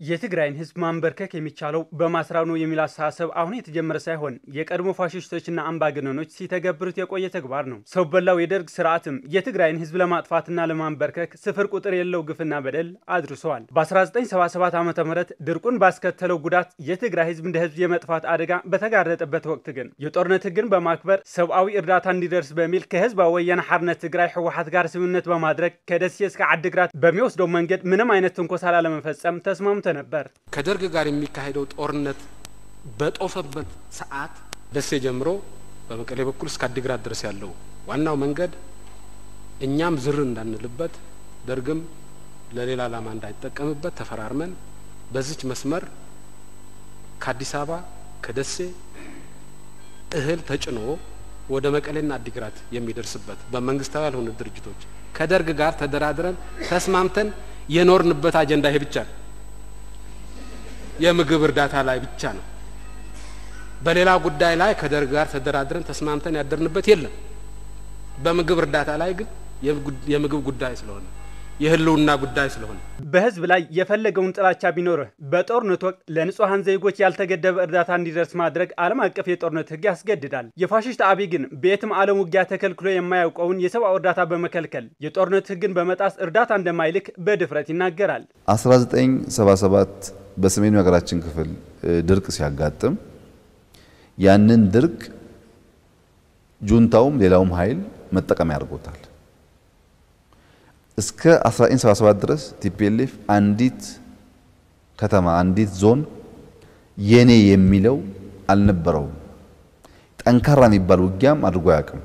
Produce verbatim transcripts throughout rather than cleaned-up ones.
የትግራይን ህዝብ ማንበርከክ የሚቻለው በማስራብ ነው የሚል አስተሳሰብ አሁን የተጀመረ ሳይሆን የቀድሞ ፋሽስቶችና አምባገነኖች ሲተገብሩት የቆየ ተግባር ነው። ሰው በላው የደርግ ስርዓትም የትግራይን ህዝብ ለማጥፋትና ለማንበርከክ ስፍር ቁጥር የለው ግፍና በደል አድርሰዋል። በ1977 ዓመተ ምህረት ድርቁን ባስከተለው ጉዳት የትግራይ ህዝብ እንደ ህዝብ የመጥፋት አደጋ በተጋረጠበት ወቅት ግን የጦርነት ህግን በማክበር ሰብአዊ እርዳታ እንዲደርስ በሚል ከህዝባዊ ወያነ ሓርነት ትግራይ ህወሓት ጋር ስምምነት በማድረግ ከደሴ እስከ ዓዲግራት በሚወስደው መንገድ ምንም አይነት ትንኮሳ ላለመፈጸም ተስማምተዋል ነበር። ከደርግ ጋር የሚካሄደው ጦርነት በጦፈበት ሰዓት ደሴ ጀምሮ በመቀሌ በኩል እስከ ዓዲግራት ድረስ ያለው ዋናው መንገድ እኛም ዝር እንዳንልበት ደርግም ለሌላ ዓላማ እንዳይጠቀምበት ተፈራርመን በዚች መስመር ከአዲስ አበባ ከደሴ እህል ተጭኖ ወደ መቀሌና ዓዲግራት የሚደርስበት በመንግስታዊ ያልሆኑ ድርጅቶች ከደርግ ጋር ተደራድረን ተስማምተን የኖርንበት አጀንዳ ይሄ ብቻ ነው። የምግብ እርዳታ ላይ ብቻ ነው። በሌላ ጉዳይ ላይ ከደርግ ጋር ተደራድረን ተስማምተን ያደርንበት የለም። በምግብ እርዳታ ላይ ግን የምግብ ጉዳይ ስለሆነ የህልውና ጉዳይ ስለሆነ በህዝብ ላይ የፈለገውን ጥላቻ ቢኖር በጦርነት ወቅት ለንጹሃን ዜጎች ያልተገደበ እርዳታ እንዲደርስ ማድረግ ዓለም አቀፍ የጦርነት ህግ ያስገድዳል። የፋሽስት አብይ ግን በየትም ዓለም ውጊያ ተከልክሎ የማያውቀውን የሰብአዊ እርዳታ በመከልከል የጦርነት ህግን በመጣስ እርዳታ እንደማይልክ በድፍረት ይናገራል። አስራ ዘጠኝ ሰባ ሰባት በሰሜኑ ሀገራችን ክፍል ድርቅ ሲያጋጥም ያንን ድርቅ ጁንታውም ሌላውም ኃይል መጠቀም ያርጎታል። እስከ አስራ ዘጠኝ ሰባ ሰባት ድረስ ቲፒኤልኤፍ አንዲት ከተማ አንዲት ዞን የኔ የሚለው አልነበረውም። ጠንካራ የሚባል ውጊያም አድርጎ ያቅም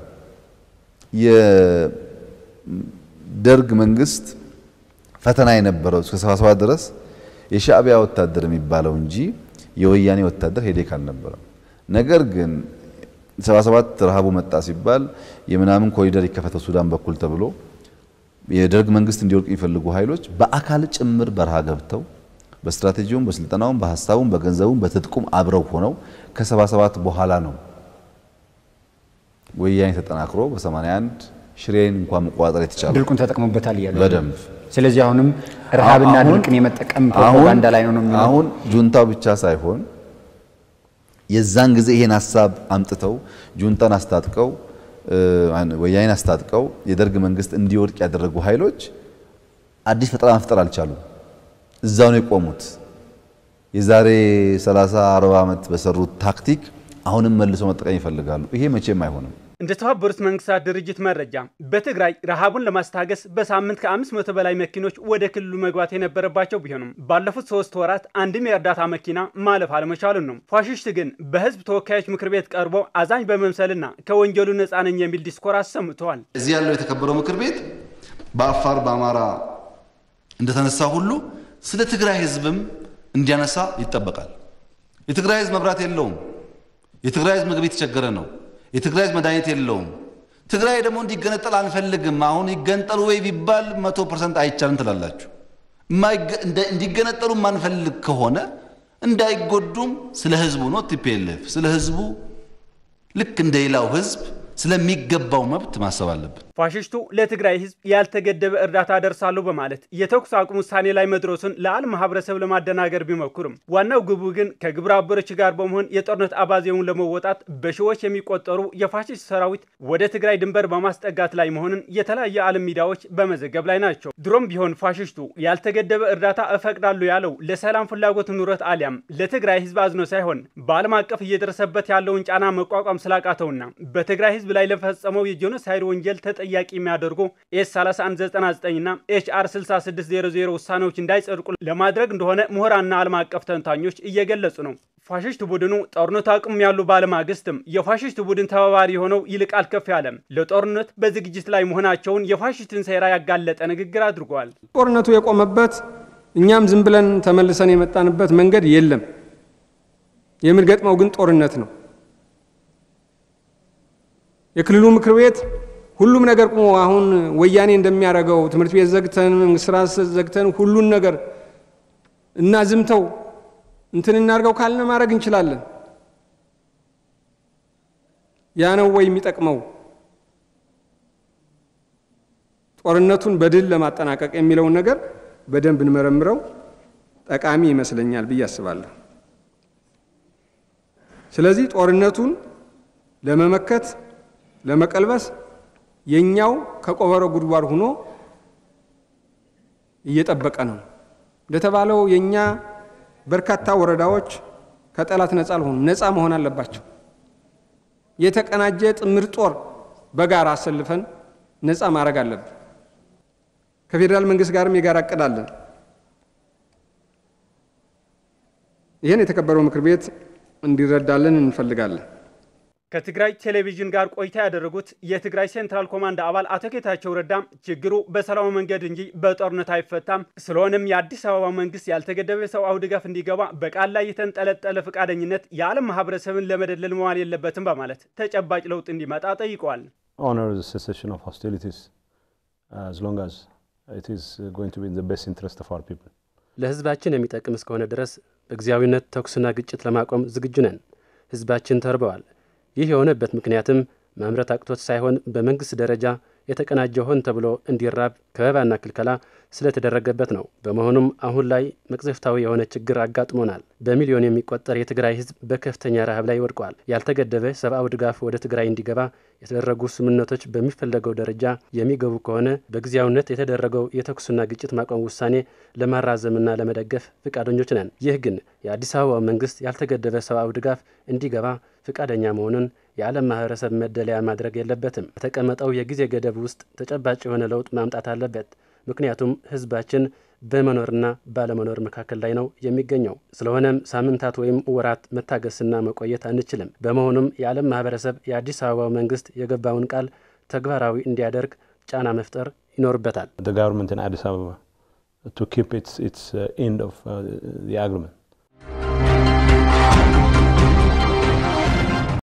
የደርግ መንግስት ፈተና የነበረው እስከ ሰባ ሰባት ድረስ የሻዕቢያ ወታደር የሚባለው እንጂ የወያኔ ወታደር ሄዴክ አልነበረም። ነገር ግን ሰባ ሰባት ረሃቡ መጣ ሲባል የምናምን ኮሪደር ይከፈተው ሱዳን በኩል ተብሎ የደርግ መንግስት እንዲወርቅ የሚፈልጉ ኃይሎች በአካል ጭምር በረሃ ገብተው በስትራቴጂውም በስልጠናውም በሐሳቡም በገንዘቡም በትጥቁም አብረው ሆነው ከሰባ ሰባት በኋላ ነው ወያኔ ተጠናክሮ በሰማንያ አንድ ሽሬን እንኳን መቋጠር የተቻለው። ድርቁን ተጠቅሞበታል ይላል በደንብ። ስለዚህ አሁንም ረሃብና ድርቅን የመጠቀም ፕሮፓጋንዳ ላይ ነው ነው የሚለው። አሁን ጁንታው ብቻ ሳይሆን የዛን ጊዜ ይሄን ሐሳብ አምጥተው ጁንታን አስታጥቀው ወያኔን አስታጥቀው የደርግ መንግስት እንዲወድቅ ያደረጉ ኃይሎች አዲስ ፈጠራ መፍጠር አልቻሉም። እዛው ነው የቆሙት። የዛሬ ሰላሳ አርባ ዓመት በሰሩት ታክቲክ አሁንም መልሶ መጠቀም ይፈልጋሉ። ይሄ መቼም አይሆንም። እንደ ተባበሩት መንግስታት ድርጅት መረጃ በትግራይ ረሃቡን ለማስታገስ በሳምንት ከአምስት መቶ በላይ መኪኖች ወደ ክልሉ መግባት የነበረባቸው ቢሆንም ባለፉት ሶስት ወራት አንድም የእርዳታ መኪና ማለፍ አለመቻሉን ነው። ፋሽስት ግን በህዝብ ተወካዮች ምክር ቤት ቀርቦ አዛኝ በመምሰልና ከወንጀሉ ነፃ ነኝ የሚል ዲስኮር አሰምተዋል። እዚህ ያለው የተከበረው ምክር ቤት በአፋር በአማራ እንደተነሳ ሁሉ ስለ ትግራይ ህዝብም እንዲያነሳ ይጠበቃል። የትግራይ ህዝብ መብራት የለውም። የትግራይ ህዝብ ምግብ የተቸገረ ነው። የትግራይ ህዝብ መድኃኒት የለውም። ትግራይ ደግሞ እንዲገነጠል አንፈልግም። አሁን ይገንጠሉ ወይ ቢባል መቶ ፐርሰንት አይቻልም ትላላችሁ። እንዲገነጠሉ ማንፈልግ ከሆነ እንዳይጎዱም ስለ ህዝቡ ነው ቲፒኤልኤፍ ስለ ህዝቡ ልክ እንደሌላው ህዝብ ስለሚገባው መብት ማሰብ አለበት። ፋሽስቱ ለትግራይ ህዝብ ያልተገደበ እርዳታ ደርሳለሁ በማለት የተኩስ አቁም ውሳኔ ላይ መድረሱን ለዓለም ማህበረሰብ ለማደናገር ቢሞክሩም ዋናው ግቡ ግን ከግብረ አበሮች ጋር በመሆን የጦርነት አባዜውን ለመወጣት በሺዎች የሚቆጠሩ የፋሽስት ሰራዊት ወደ ትግራይ ድንበር በማስጠጋት ላይ መሆኑን የተለያዩ ዓለም ሚዲያዎች በመዘገብ ላይ ናቸው። ድሮም ቢሆን ፋሽስቱ ያልተገደበ እርዳታ እፈቅዳለሁ ያለው ለሰላም ፍላጎት ኑረት አሊያም ለትግራይ ህዝብ አዝኖ ሳይሆን በዓለም አቀፍ እየደረሰበት ያለውን ጫና መቋቋም ስላቃተውና በትግራይ ህዝብ ላይ ለፈጸመው የጄኖሳይድ ወንጀል ተጠያቂ የሚያደርጉ ኤስ ሰላሳ አንድ ዘጠና ዘጠኝ እና ኤች አር ስልሳ ስድስት ዜሮ ዜሮ ውሳኔዎች እንዳይጸድቁ ለማድረግ እንደሆነ ምሁራንና ዓለም አቀፍ ተንታኞች እየገለጹ ነው። ፋሽስት ቡድኑ ጦርነት አቁም ያሉ ባለማግስትም የፋሽስት ቡድን ተባባሪ ሆነው ይልቃል ከፍ ያለም ለጦርነት በዝግጅት ላይ መሆናቸውን የፋሽስትን ሴራ ያጋለጠ ንግግር አድርጓል። ጦርነቱ የቆመበት እኛም ዝም ብለን ተመልሰን የመጣንበት መንገድ የለም። የምንገጥመው ግን ጦርነት ነው። የክልሉ ምክር ቤት ሁሉም ነገር ቆሞ አሁን ወያኔ እንደሚያደርገው ትምህርት ቤት ዘግተን ስራ ዘግተን ሁሉን ነገር እና ዝምተው እንትን እናርገው ካልን ማድረግ እንችላለን። ያ ነው ወይ የሚጠቅመው? ጦርነቱን በድል ለማጠናቀቅ የሚለው ነገር በደንብ እንመረምረው ጠቃሚ ይመስለኛል ብዬ አስባለሁ። ስለዚህ ጦርነቱን ለመመከት ለመቀልበስ የኛው ከቆበሮ ጉድጓድ ሆኖ እየጠበቀ ነው። ለተባለው የኛ በርካታ ወረዳዎች ከጠላት ነፃ አልሆኑ ነፃ መሆን አለባቸው። የተቀናጀ ጥምር ጦር በጋራ አሰልፈን ነፃ ማድረግ አለብን። ከፌደራል መንግስት ጋርም የጋራ እቅድ አለን። ይሄን የተከበረው ምክር ቤት እንዲረዳልን እንፈልጋለን። ከትግራይ ቴሌቪዥን ጋር ቆይታ ያደረጉት የትግራይ ሴንትራል ኮማንድ አባል አቶ ጌታቸው ረዳም ችግሩ በሰላማዊ መንገድ እንጂ በጦርነት አይፈታም፣ ስለሆነም የአዲስ አበባ መንግስት ያልተገደበ ሰብአዊ ድጋፍ እንዲገባ በቃል ላይ የተንጠለጠለ ፈቃደኝነት የዓለም ማህበረሰብን ለመደለል መዋል የለበትም በማለት ተጨባጭ ለውጥ እንዲመጣ ጠይቀዋል። honor the cessation of hostilities as long as it is going to be in the best interest of our people. ለህዝባችን የሚጠቅም እስከሆነ ድረስ በግዚያዊነት ተኩስና ግጭት ለማቆም ዝግጁ ነን። ህዝባችን ተርበዋል። ይህ የሆነበት ምክንያትም ማምረት አቅቶት ሳይሆን በመንግስት ደረጃ የተቀናጀ ሆን ተብሎ እንዲራብ ከበባና ክልከላ ስለተደረገበት ነው። በመሆኑም አሁን ላይ መቅዘፍታዊ የሆነ ችግር አጋጥሞናል። በሚሊዮን የሚቆጠር የትግራይ ህዝብ በከፍተኛ ረሃብ ላይ ወድቋል። ያልተገደበ ሰብአዊ ድጋፍ ወደ ትግራይ እንዲገባ የተደረጉ ስምምነቶች በሚፈለገው ደረጃ የሚገቡ ከሆነ በግዚያዊነት የተደረገው የተኩስና ግጭት ማቆም ውሳኔ ለማራዘምና ለመደገፍ ፍቃደኞች ነን። ይህ ግን የአዲስ አበባ መንግስት ያልተገደበ ሰብአዊ ድጋፍ እንዲገባ ፍቃደኛ መሆኑን የዓለም ማህበረሰብ መደለያ ማድረግ የለበትም። የተቀመጠው የጊዜ ገደብ ውስጥ ተጨባጭ የሆነ ለውጥ ማምጣት አለበት። ምክንያቱም ህዝባችን በመኖርና ባለመኖር መካከል ላይ ነው የሚገኘው። ስለሆነም ሳምንታት ወይም ወራት መታገስና መቆየት አንችልም። በመሆኑም የዓለም ማህበረሰብ የአዲስ አበባ መንግስት የገባውን ቃል ተግባራዊ እንዲያደርግ ጫና መፍጠር ይኖርበታል። The government in Addis Ababa to keep its its uh, end of uh, the agreement.